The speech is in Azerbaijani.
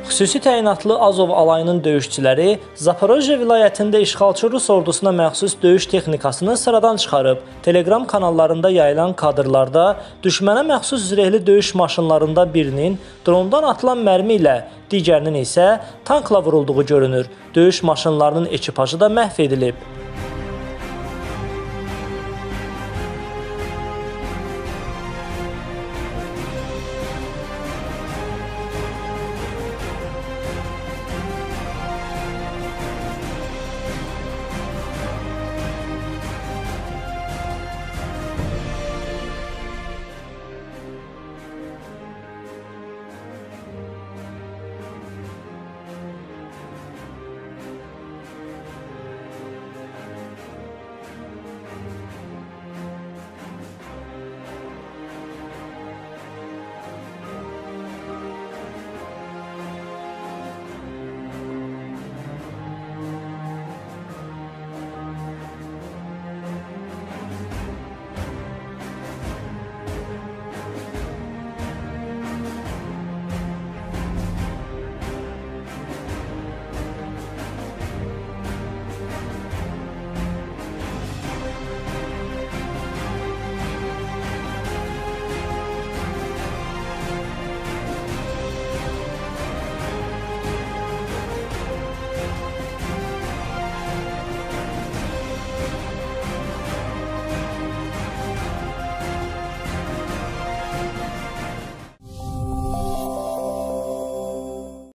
Xüsusi təyinatlı Azov alayının döyüşçüləri Zaporojye vilayətində işğalçı Rus ordusuna məxsus döyüş texnikasını sıradan çıxarıb. Telegram kanallarında yayılan kadrlarda düşmənə məxsus zirehli döyüş maşınlarında birinin drondan atılan mərmi ilə, digərinin isə tankla vurulduğu görünür. Döyüş maşınlarının ekipajı da məhv edilib.